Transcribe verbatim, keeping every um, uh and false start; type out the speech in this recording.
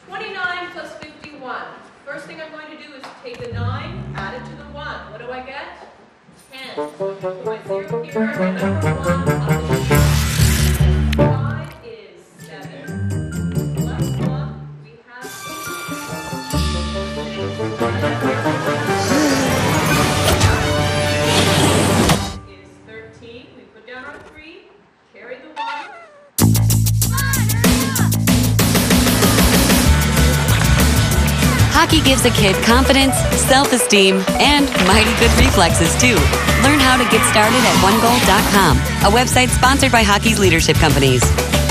twenty-nine plus fifty-one. First thing I'm going to do is take the nine, add it to the one. What do I get? ten. Put my zero here, and number one on the sheet. five is seven. Plus one, we have is thirteen. We put down our three, carry the one. Hockey gives a kid confidence, self-esteem, and mighty good reflexes, too. Learn how to get started at one goal dot com, a website sponsored by hockey's leadership companies.